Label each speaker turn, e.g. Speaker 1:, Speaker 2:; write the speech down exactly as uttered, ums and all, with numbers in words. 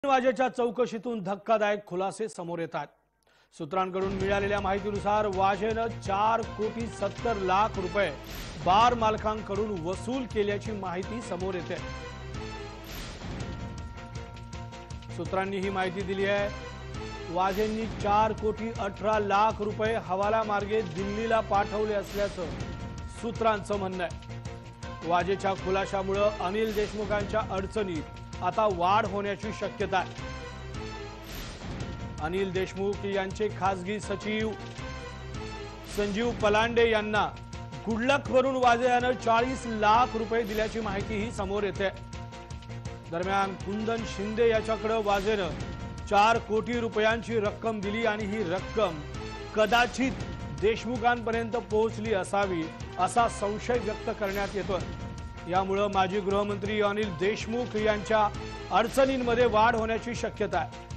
Speaker 1: वाजेच्या चौकशीतून धक्कादायक खुलासे समोर येतात। सूत्रांकडून मिळालेल्या माहितीनुसार वाजेनं चार कोटी सत्तर लाख रुपये बार मालकांकडून वसूल केल्याची माहिती समोर येते। सूत्रांनी ही माहिती दिली आहे। वाजेंनी चार कोटी अठरा लाख रुपये हवाला मार्गे दिल्लीला पाठवले असल्याचं सूत्रांचं म्हणणं आहे। वाजेच्या खुलाशामुळे अनिल देशमुखांच्या अडचणीत आता वाढ होण्याची शक्यता आहे। अनिल देशमुख यांचे खासगी सचिव संजीव पलांडे यांना गुडलकवरून वाजे यानं चाळीस लाख रुपये दिल्याची माहितीही समोर येते। दरम्यान कुंदन शिंदे याच्याकडे वाजेनं चार कोटी रुपयांची रक्कम दिली आणि ही रक्कम कदाचित देशमुखांपर्यंत पोहोचली असावी असा संशय व्यक्त करण्यात येतोय। यामुळे माजी गृहमंत्री अनिल देशमुख यांच्या अडचणींमध्ये वाढ होण्याची शक्यता आहे।